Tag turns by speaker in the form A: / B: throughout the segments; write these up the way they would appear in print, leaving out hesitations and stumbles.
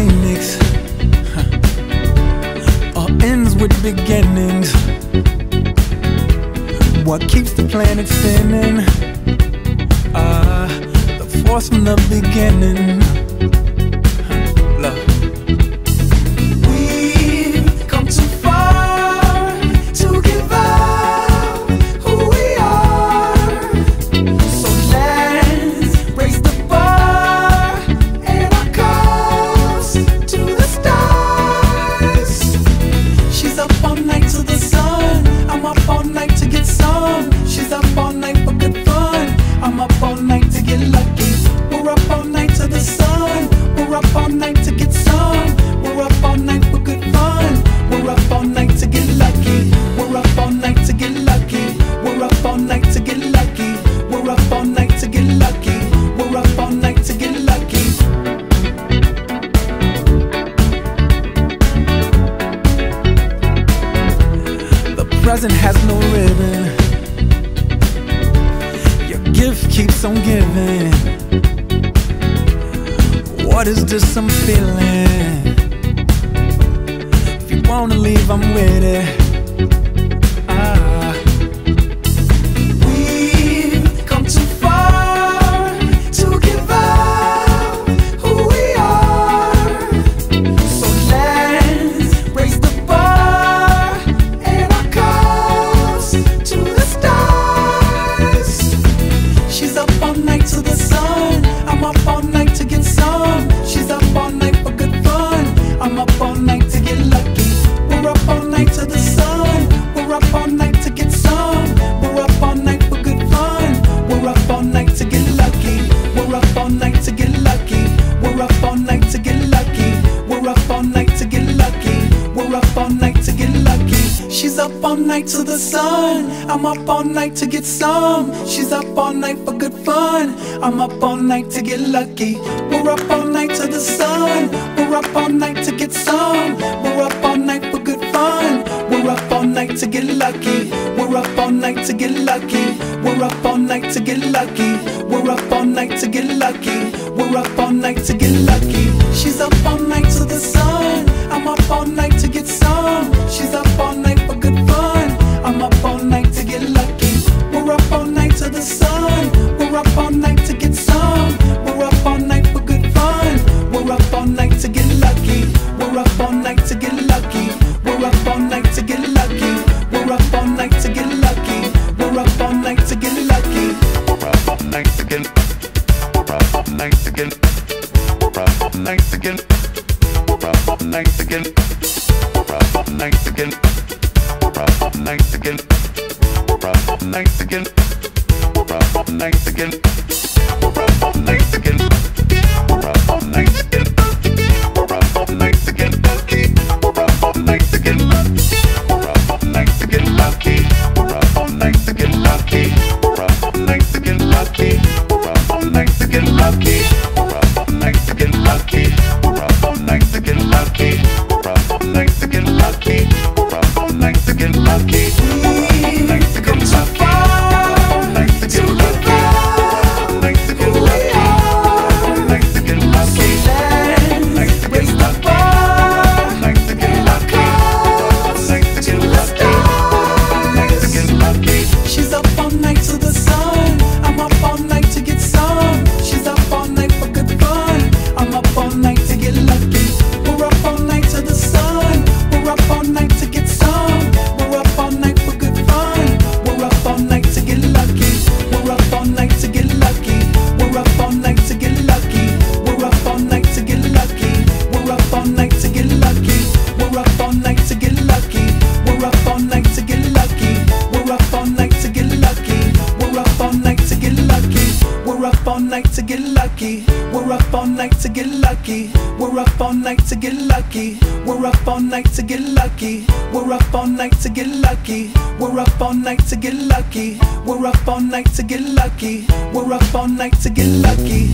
A: phoenix, all ends with beginnings. What keeps the planet spinning? The force from the beginning. Love. We've come too far to give up who we are. So let's raise the bar and our cups to the stars. She's up all night to the sun. I'm up all night to get some. She's up all night for good fun. I'm up all night to get lucky. We're up all night to the sun. We're up all night to get some. We're up all night for good fun. We're up all night to get lucky. We're up all night to get lucky. We're up all night to get lucky. We're up all night to get lucky. We're up all night to get lucky. The present has no ribbon. Your gift keeps on giving. What is this I'm feeling? If you wanna leave, I'm with it. We've come too far to give up who we are. So let's raise the bar and our cups to the stars. She's up all night to the sun. I'm up all night to get some. She's up all night for good fun. I'm up all night to get lucky. We're up all night to the sun. We're up all night to get some. We're up all night for good fun. We're up all night to get lucky. We're up all night to get lucky. We're up all night to get lucky. We're up all night to get lucky. We're up all night to get lucky. She's up all night to the sun. I'm up all night to get some. She's up all night for good fun. I'm up all night to get lucky. We're up all night to the sun. We're up all night to get some. We're up all night for good fun. We're up all night to get lucky. We're up all night to get lucky. We're up all night to get lucky. We're up all night to get lucky. We're up all night to get lucky. She's up all night to the sun. I'm up all night to get some. She's up all night for good fun. I'm up all night to get lucky. We're up all night to the sun. We're up all night to get some. We're up all night for good fun. We're up all night to get lucky. We're up all night to get lucky. We're up all night to get lucky. We're up all night to get lucky. We're up all night to get lucky.
B: We're up all night to get. We're up all night to get. We're up all night to get. We're up all night to get. We're up all night to get. We're up all night to get. We're up all night to get. We're up all night to get. We're up all night to get. We're up all night to get. We're up all night to get lucky. We're up all night to get lucky. We're up all night to get lucky. We're up all night to get lucky. We're up all night to get lucky. We're up all night to get lucky. We're up all night to get lucky. We're up all night to get lucky. We're up all night to get lucky. We're up all night to get lucky. We've come too far to give up who we are. So let's raise the bar and our cups to the stars. She's up all night to the sun. I'm up all night to get some. She's up all night for good fun. I'm up all night to get lucky. We're up all night to the sun. We're up all night to get some. We're up all night for good fun. We're up all night to get lucky. We're up all night to get lucky. We're up all night to get lucky. We're up all night to get lucky. We're up all night to get lucky. We're up all night to get lucky. We're up all night to get lucky. We're up all night to get lucky. We're up all night to get lucky. We're up all night to get lucky. We're up all night to get lucky. We're up all night to get lucky. We're up all night to get lucky. We're up all night to get lucky. We're up all night to get lucky. We're up all night to get lucky. We're up all night to get lucky.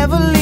A: never